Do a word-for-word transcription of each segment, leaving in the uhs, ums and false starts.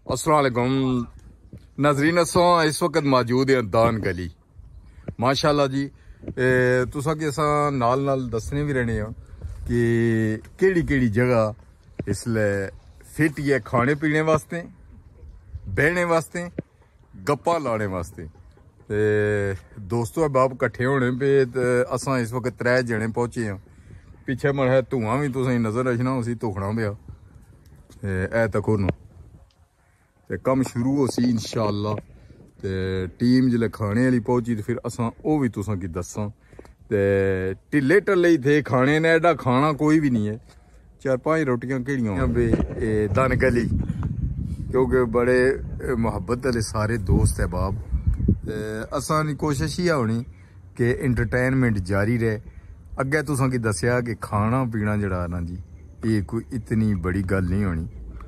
अस्सलाम वालेकुम नाजरीन, असां इस वक्त मौजूद हैं दान गली। माशाल्लाह जी, तुसा कि असां नाल नाल दसने भी रहने हैं कि केड़ी केड़ी जगह इसलै फिट है खाने पीने वास्ते, बहने वास्ते, गप्पा लाने वास्ते। ते दोस्तों अहबाब कट्ठे होने पे असां इस वक्त त्रै जने पहुंचे हैं। पिछे मड़ा धुआं भी तुसें नजर रखना, उसी धुखना पिया ए तको नो ते कम शुरू हो सी इंशाअल्लाह। ते टीम जिसले खाने वाली पहुंची तो फिर असां ओ भी तुसां की दसां। ते ढिले ढले ही थे खाने ने, एडा खाना कोई भी नहीं है। चार पांच रोटियां केड़ियां बे दन गली, क्योंकि बड़े मुहब्बत वाले सारे दोस्त है बाब। असां दी कोशिश ही होनी कि इंटरटेनमेंट जारी रहे। अगे तुसां की दसिया कि खाना पीना जड़ा ना जी, ये कोई इतनी बड़ी गल नहीं होनी।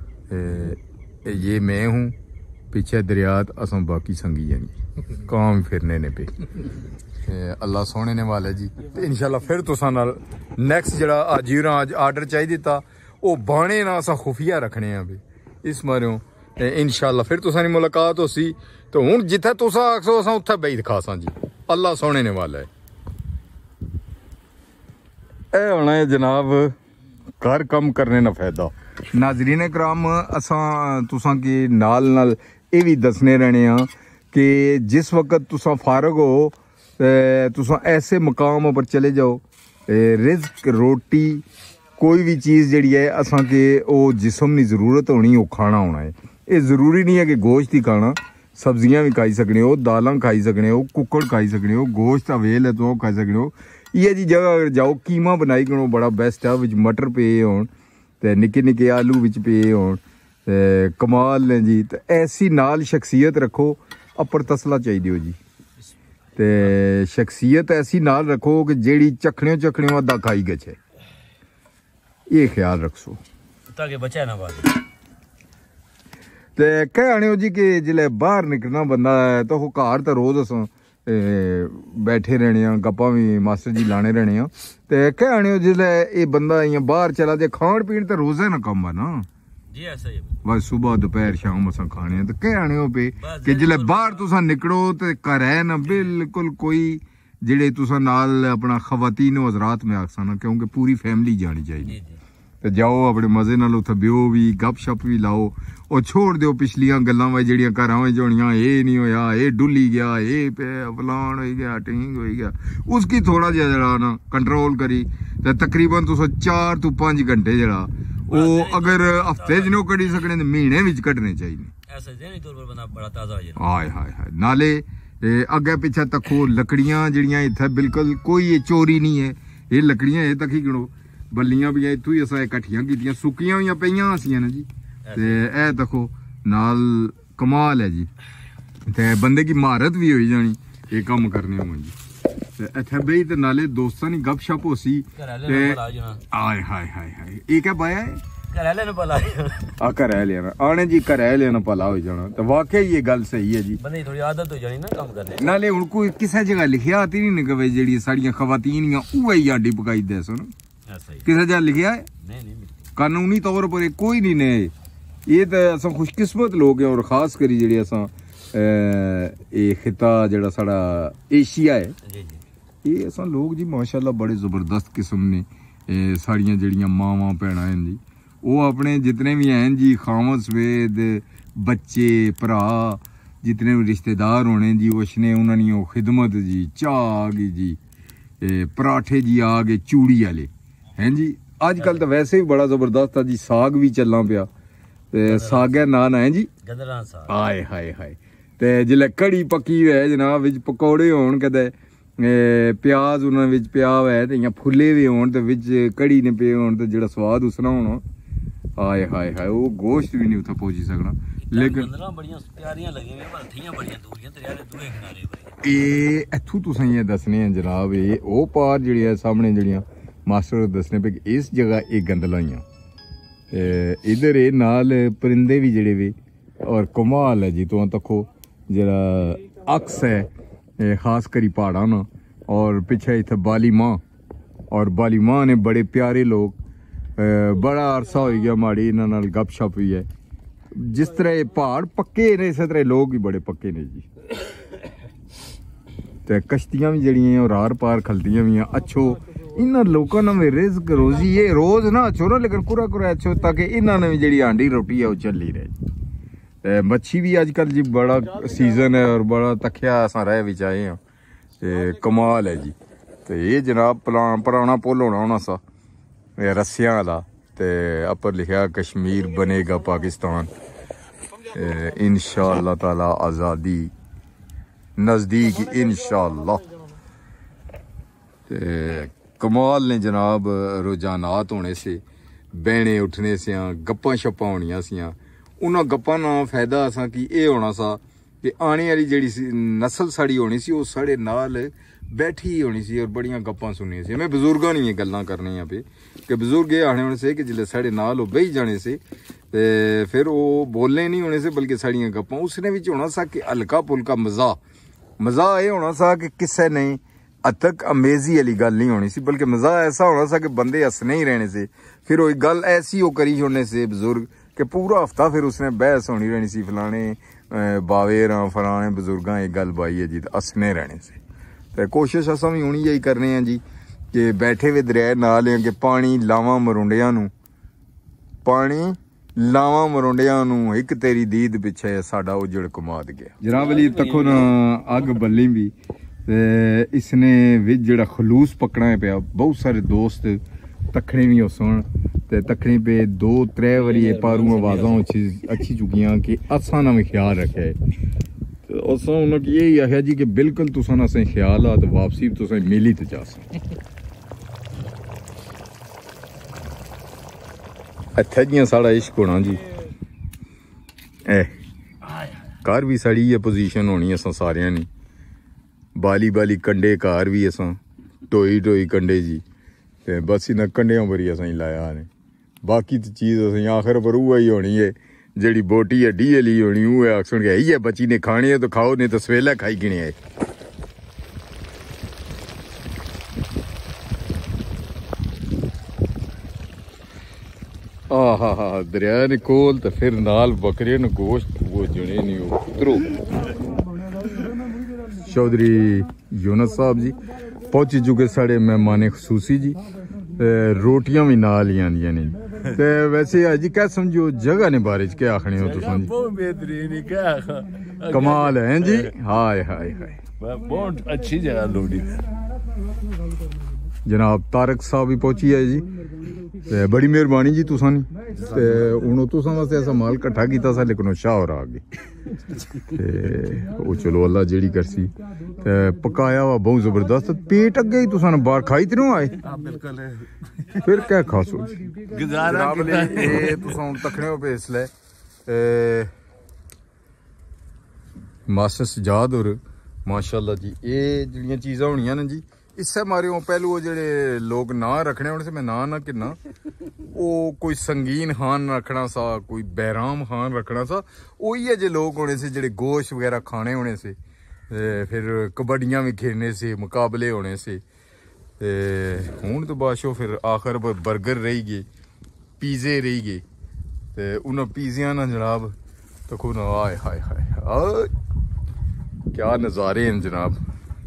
ये मैं हूँ, पीछे दरियात असां बाकी संगी जानी काम फिरने ने पे। अल्लाह सोने ने वाले जी। तो इंशाल्लाह फिर तुसां नाल नैक्सट जड़ा अज अज आर्डर चाहिए दिता वो बाणे ना असां खुफिया रखने हैं भी इस मारे। इंशाल्लाह फिर तुसां दी मुलाकात हो सी। तो हुण जिथे तुसां आखो असां उत्थे बेई दिखासां जी। अल्लाह सोने ने वाला है। ए होना है जनाब घर कम करने ना फायदा। नाजरीन कराम, असां तुसां की नाल नाल ये भी दसने रहने हैं कि जिस वक्त तुसां फारग हो तुसां ऐसे मकाम पर चले जाओ, रिज़्क रोटी कोई भी चीज़ जड़ी है असां के वो जिस्म की जरूरत होनी, वो खाना होना है। ये जरूरी नहीं है कि गोश्त ही खाना, सब्जियां भी खाई सकने हो, दालां खाई सकने हो, कुक्कड़ खाई सकने हो, गोश्त अवेल है तो खाई सकने हो। ये जी जगह अगर जाओ कीमा बनाई करो बड़ा बेस्ट है, विच मटर पे होन ते निक्के निक्के आलू विच पे होन ते कमाल ने जी। ते ऐसी नाल शख्सियत रखो, अपर तसला चाहिए हो जी। ते शख्सियत ऐसी नाल रखो कि जेड़ी चखने चखने अद्धा खाई गए, ये ख्याल रखो ताकि बचा ना बात। ते कह आने हो जी कि जिले बाहर निकलना बंदा है तो घर तो रोज असां बैठे रहने, गप्पा भी मास्टर जी लाने रहने। ते कह आने हो जिले ये बंदा इयां बाहर चला जाए, खान पीन तो रोजे ना कम है ना जी। ऐसा ही बस सुबह दोपहर शाम असां खाने। तो कह आने हो पे कि जिले बाहर तुसां निकलो तो घर है ना बिल्कुल कोई जेड़े तुसां नाल अपना खवातीन हजरात में आखसा ना, क्योंकि पूरी फैमिली जानी चाहिए। तो जाओ अपने मजे नाल उत्थे बियो भी, गप शप भी लाओ और छोड़ दो पिछलियां गल्लां वा जेड़ियां घरां विच होनियां, ये नहीं होया, ये डुल्ली गया, ये पे फलान हो गया, टिंग हो गया। उसकी थोड़ा जिहा जड़ा ना कंट्रोल करी ते तकरीबन तुसां चार तो पांच घंटे जड़ा वो अगर हफ्ते च नहीं कड्ढी सकने तो महीने विच कड्ढने चाहिए। ऐसा ज़हनी तौर पर बंदा बड़ा ताज़ा हो जाए। हाय हाय हाय। नाले अगे पिछे तको लकड़ियां जड़ियां इत्थे बिल्कुल कोई ये चोरी नहीं है। ये लकड़ियां ये तक ही गिनो, बल्लियां भी इत्थों ही असां इकट्ठियां कीतियां, सुक्कियां होइयां पईयां हसियां ने जी। ते ए देखो नाल कमाल है जी। ते बंदे की महारत भी होई जानी ये काम करने होवन जी। ते इत्थे बेही ते नाले दोस्तां दी गपशप होसी। ते आय हाय हाय हाय, ये क्या पाया है? घरैले ने भला आ घरैले ना आने जी, घरैले ना भला हो जाना। तो वाकई ये गल सही है जी। बंदे थोड़ी आदत हो जानी ना काम करने। नाले हुण कोई किसे जगह लिखिया आती नहीं कि जेड़ी साड़ियां खवातीन उहे ही आडी पकाई दे सन, किसे जगह लिखिया है? नहीं नहीं, कानूनी तौर पर कोई नहीं ने। ये तो असां खुशकिस्मत लोग हैं और खास करी जेड़ी असां ये खिता जेड़ा साड़ा एशिया है, ये असां लोग जी माशाल्लाह बड़े जबरदस्त किस्म ने। साड़ियां जेड़ियां मावां भैणां हैं जी, वो अपने जितने भी हैं जी खामद सवेद बच्चे भरा जितने भी रिश्तेदार होने जी, उसने उन्होंने वो खिदमत जी, चाह आ गई जी, पराठे जी आ गए चूड़ी वाले हैं जी। अजकल तो वैसे भी बड़ा जबरदस्त है जी, साग भी चलना पिया। सागे नान है जी, हाय हाय हाय। ते जिले कड़ी पक्की है जनाब, विच पकौड़े होन कदे प्याज उन्हां विच पिया होवे ते इयां फुल्ले भी होन ते विच कड़ी ने पे होन ते जेड़ा स्वाद उसना होना, हाय हाय हाय। वो गोश्त भी नहीं उत्थे पहुंची सकना। लेकिन बड़ियां प्यारियां लगी पर ठियां बड़ियां दूरियां दरिया दे दूए किनारे पर। ए इत्थों तुसां ये दसने हैं जनाब, ये ओ पार जेड़ी है सामने जेड़ियां मास्टर दसने पे इस जगह एक गंदला ही इधर ये नाल परिंदे भी जड़े वे और कमाल है जी। तो तको जरा अक्स है खास करी पहाड़ा ना, और पिछे इतने बाली माँ और बाली माँ ने बड़े प्यारे लोग, बड़ा अरसा हो गया माड़ी इन्हां नाल गप शप हुई है। जिस तरह ये पहाड़ पक्के ने इस तरह लोग भी बड़े पक्के ने जी। ते कश्तियां भी जड़ियां और आर पार खलदियां भी अच्छो इन्होंने लोगों ने रिज़्क रोजी ये रोज ना अच्छो ना लेकिन कुरा कुरा अच्छो ताकि इन्होंने भी जी आंडी रोटी है वो चली रहे। मच्छी भी अजकल जी बड़ा सीजन है और बड़ा तखिया अस रह भी आए हैं ते कमाल है जी। तो ये जनाब पुराना पुल होना होना सा रस्सियां वाला ते अपर लिखा कश्मीर बनेगा पाकिस्तान इंशाअल्लाह ताला आज़ादी नज़दीक इंशाअल्लाह। ते कमाल ने जनाब रुझानात होने से बहने उठने से गप्पां शप्पां होनियां सियां उन्हां गप्पां ना फायदा असा कि ये होना सा कि आने वाली जी नस्ल साड़ी होनी सी वो साढ़े नाल बैठी ही होनी सी और बड़ियां गप्पां सुननी सी। मैं बजुर्गां नहीं गल्लां करनी पे कि बजुर्ग ये आने होने से कि जिसले साढ़े नाल वो बेही जाने से ते फिर वो बोलने नहीं होने से बल्कि साड़ियां गप्पां उसने भी होना सा कि हल्का फुल्का मजा मजा ये होना सा कि किसे नहीं अतक अमेजी वाली गल नहीं होनी सी बल्कि मजा ऐसा होना सा कि बंदे हंसने ही रहने से। फिर वो गल ऐसी हो करी होने से बुजुर्ग कि पूरा हफ्ता फिर उसने बहस होनी रहनी सी फलाने बावेर फलाने बुजुर्गां ये गल बाई है जी तो हंसने रहने से। तो कोशिश असा भी हूँ यही करने हैं जी कि बैठे हुए दरिया नाल हैं कि पानी लावां मरुंडियां नू पानी लावां मरुंडियां नू एक तेरी दीद पिछे साडा उजड़ कमाद गया। जनाब अली तको ना अग बल्ली भी ते इसने विच जेड़ा खलूस पकना है पिया बहुत सारे दोस्त तखने भी सुन ते तखने पे दो त्रै बारी पारू आवाज़ां अच्छी चुकियां कि असा ना भी ख्याल रखे असा उन्होंने यही आख्या जी कि बिल्कुल तुसा ना असें ख्याल आ तो वापसी तुसें मिली तो जा इत्थे जियां साढ़ा इश्क होना जी ए घर भी साड़ी ये पोजीशन होनी असां सारियां नी बाली बाली कंडे घर भी असां टोई टोई कंडे जी ते बस इन्हां कंडियां पर ही असां लाया ने बाकी तो चीज़ असें आखिर पर उह ही होनी है जेड़ी बोटी हड्डी वाली होनी वो आखन के इयै बच्ची ने खानी है तो खाओ नहीं तो सवेला खाई गिने है। आ हा हा दरिया ने कोल तो फिर नाल बकरे न गोश्त वो जुने नहीं उतरो। चौधरी यूनस साहब जी पहुंची चुके साढ़े मेहमान खसूसी जी रोटियां भी नाल ही आंदियां ने ते वैसे अजी क्या समझो जगह ने बारे च क्या आखने हो तुम? बहुत बेहतरीन क्या कमाल है जी। हाय हाय हाय बहुत अच्छी जगह लोड़ी। जनाब तारक साहब भी पहुंची है जी ते बड़ी मेहरबानी जी तुसा नी ते हुण तुसा वास्ते ऐसा माल कट्ठा कीता सा लेकिन शाह और आ गए ते ओ चलो अल्लाह जेड़ी करसी ते पकाया हुआ बहुत जबरदस्त पेट अगे ही तुसा ने बाहर खाई ते आए बिल्कुल फिर क्या खासो गुजारा ये तुसा हुण तखने हो पे इसले मास्टर सजाद और माशाल्लाह जी ये जिहड़ियां चीज़ां होनियां ने जी इससे मारे पहलू वो जेड़े लोग ना रखने होने से मैं ना ना किन्ना वो कोई संगीन खान रखना सा कोई बैराम खान रखना सा वही है जे लोग होने से जेड़े गोश्त वगैरह खाने होने से फिर कबड्डियां भी खेलने से मुकाबले होने से हूँ तो बादशो फिर आखिर बर्गर रही गए पिज़्ज़े रही गए तो उन्हें पिज़्ज़िया ना जनाब तो ना आए हाय हाय क्या नज़ारे हैं जनाब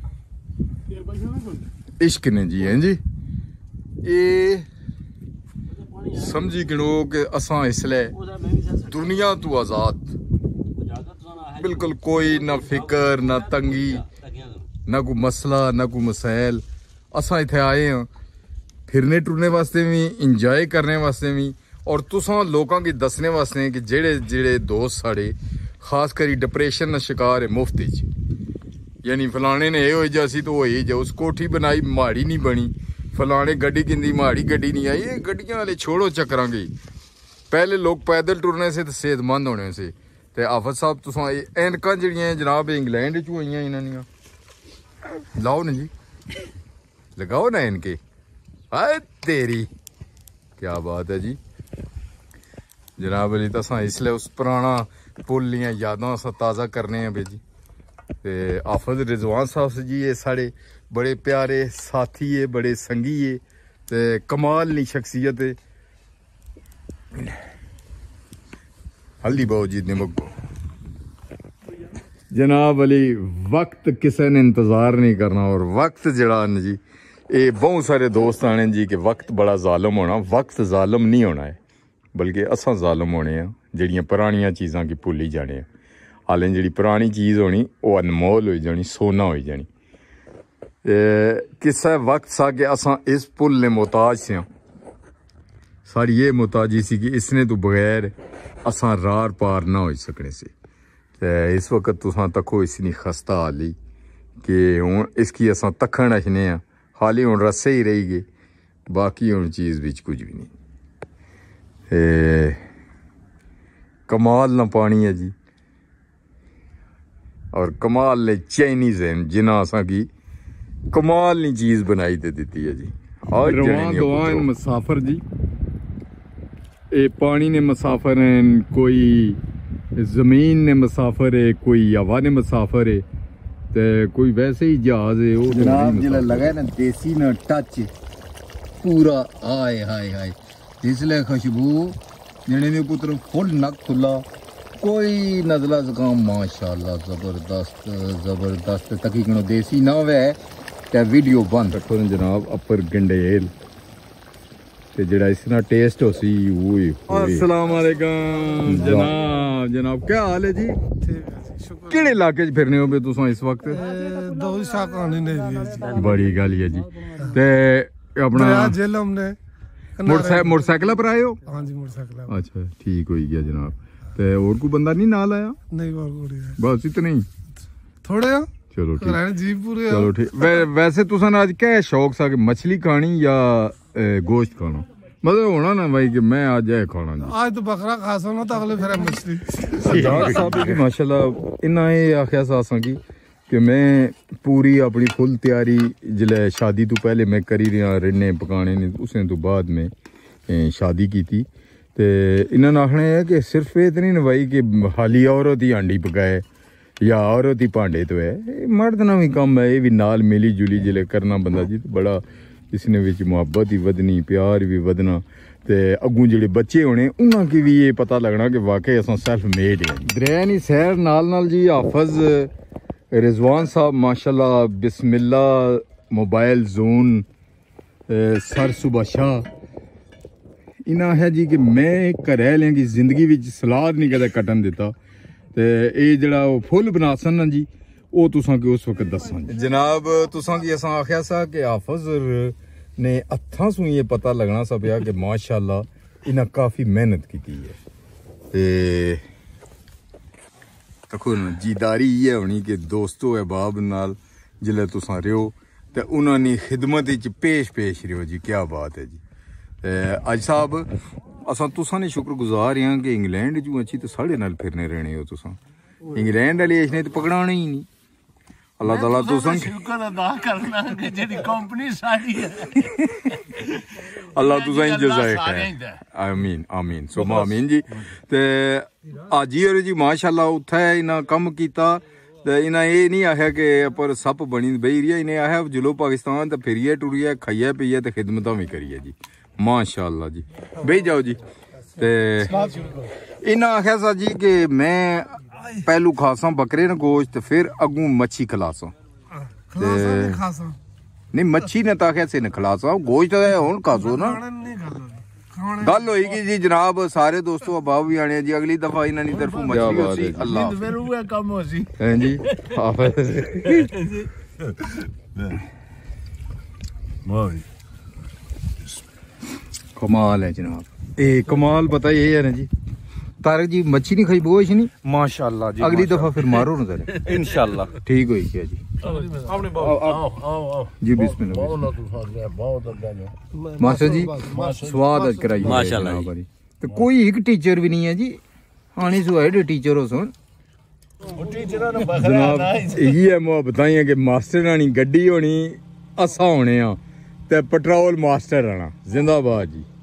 इश्क ने जी हैं जी ये समझी गिनो कि असा इसले दुनिया तो आज़ाद बिल्कुल कोई ना फिक्र ना तंगी ना कोई मसला ना कोई मसैल असा इत्थे आए हैं फिरने टुरने वास्ते भी इंजॉय करने वास्ते भी और तुसा लोगों की दसने वास्ते कि जेड़े जेड़े दोस्त साढ़े खास करी डिप्रेशन का शिकार है मुफ्त च यानी फलाने ने हो जासी तो हो जा उस कोठी बनाई माड़ी नहीं बनी फलाने गड्डी गिंदी माड़ी गड्डी नहीं आई ये गड्डियां वाले छोड़ो चक्करां गई पहले लोग पैदल टुरने से तो सेहतमंद होने से ते आफत साहब तुसा ऐनकां जिहड़ियां जनाब इंग्लैंड चों आईयां इन्हां दियां लाओ ना जी लगाओ ना इनके हाय तेरी क्या बात है जी जनाब अली तसा इसलिए उस पुराना पुल दियां यादां अस ताज़ा करने हैं जी ते आफत रिजवान साहब जी ये साढ़े बड़े प्यारे साथी है बड़े संगी है ते कमाल नी शख्सियत है हल्दी बाओ जी निमक जनाब अली वक्त किसी ने इंतज़ार नहीं करना और वक्त जड़ा न जी ये बहुत सारे दोस्त आने जी कि वक्त बड़ा जालम होना वक्त जालम नहीं होना है बल्कि असा जालम होने हैं जड़ियाँ पुरानियां चीज़ां की भुल्ली जाने हैं हालें जी पुरानी चीज़ होनी वो अनमोल हो जानी सोना हो जानी किसा वक्त सा कि असा इस पुल ने मोहताज से सारी ये मोहताजी सी कि इसने तो बगैर असा रार पार ना हो सकने से इस वक्त तुसां तको इसनी खस्ता हाली कि हूँ इसकी असा तखन अखने हाली हूँ रस्से ही रही गए बाकी हूँ चीज़ बिच कुछ भी नहीं ए, कमाल ना पानी है जी और कमाल ने चाइनीज है जिन्हें असा की कमाल नी चीज़ बनाई ते दी है जी और मुसाफिर जी ए पानी ने मुसाफिर हैं कोई जमीन ने मुसाफिर है कोई हवा ने मुसाफिर है ते कोई वैसे ही जहाज है वो जनाब जिला लगा है ना देसी ना टच पूरा हाय हाय हाय इसलिए खुशबू जने ने पुत्र फुल नक खुला कोई नजला जुकाम माशाल्लाह जबरदस्त जबरदस्त तकीकनो देसी ना वे ते वीडियो बंद रखो ना जनाब अपर गंडेल ते जड़ा इसना टेस्ट हो सी ओए अस्सलाम वालेकुम जनाब जनाब क्या हाल है जी केड़े इलाके च फिरने हो बे तुसां इस वक्त दो शाकानी ने जी बड़ी गल है जी ते अपना जेलम ने मोटरसाइकिल मोटरसाइकिल पर आए हो हां जी मोटरसाइकिल अच्छा ठीक हो गया जनाब ते और कोई बंदा नहीं नाल आया नहीं और कोई है बस इतने ही थोड़े आ चलो ठीक जी पूरे चलो ठीक वै, वैसे तुसां आज क्या शौक सा कि मछली खानी या गोश्त खाना मतलब होना ना भाई कि मैं आज है खाना जी आज तो बकरा खासा ना तो अगले फिर मछली साहब की माशाल्लाह इन्ना ये आख्या सा असां की कि मैं पूरी अपनी फुल तैयारी जिले शादी तो पहले मैं करी रहा रन्ने पकाने ने उसने तो बाद में शादी की थी ते इन्होंने आखना है कि सिर्फ ये तो नहीं भाई कि हाली औरत ही हांडी पकाए या औरत ही भांडे तो है मर्द ना भी कम है ये भी नाल मिली जुली जिले करना बंदा जी तो बड़ा इसने विच मुहब्बत ही वधनी प्यार भी वधना ते अगू जेडे बच्चे होने उन्हां की भी ये पता लगना कि वाकई असां सेल्फ मेड है दरियानी सैर नाल नाल जी हाफज रिजवान साहब माशाल्लाह बिस्मिल्लाह मोबाइल जोन सर सुबह शाह इना है जी कि मैं घरै आह्लें गी जिंदगी विच सलाद नहीं कदे कटन दिता ते ये जेड़ा फुल बनासन ना जी वो तुसां की उस वक्त दसां जनाब तुसां की असां आख्या सा कि हाफज ने हत्थां सू ये पता लगना सा पिया कि माशाल्लाह इन्हां काफी मेहनत की है ते तको जीदारी ये होनी कि दोस्तों अहबाब नाल जिले तुसां रहो ते उन्हां दी खिदमत विच पेश पेश रहो जी क्या बात है जी अज साहब असां तुसां ने शुक्रगुजार हैं कि इंग्लैंड चू अच्छी तो साढ़े नाल फिरने रहने हो तुसां इंग्लैंड वाले इसने तो पकड़ाना ही नहीं अल्लाह ताला तुसां शुक्र अदा करना कि जेडी कंपनी साडी है अल्लाह तुसां दी जज़ाए खैर आमीन आमीन सुमा आमीन जी ते आजी और जी माशाल्लाह उत्थे इना कम कीता ते इना ये नहीं आखिया कि पर सप बनी बेही रही इन्हें आखिया जुलो पाकिस्तान ते फिरिए टुरिए खाइए पीए ते खिदमतां भी करिए जी माशाल्लाह जी बेही जाओ जी ते इना आखिया सा जी कि मैं पहलू खासा बकरे न गोश्त फिर अगू मच्छी खलासा नहीं मच्छी ने ताकि से न खलासा गोश्त हुन खासो ना गल होगी जी जनाब सारे दोस्तों अबाब भी आने जी अगली दफा इन्हां दी तरफों मच्छी होसी अल्लाह फिर वो काम होसी हैं जी मोई कमाल है जनाब ए कमाल पता ये है ना जी तारक जी मच्छी नहीं खाई बोश नहीं माशाल्लाह जी अगली दफा फिर मारो ना जरा इंशाल्लाह ठीक होई क्या जी आपने आओ आओ आओ जी बिस्मिल्लाह बहुत तो फस गया बहुत अग्गा मास्टर जी स्वाद आज कराइए माशाल्लाह तो कोई एक टीचर भी नहीं है जी आनी सो है टीचर हो सुन टीचर ने बखरा जनाब यही है मोहब्बतां है कि मास्टर रानी गड्डी होनी असा होने आ ते पेट्रोल मास्टर आना जिंदाबाद जी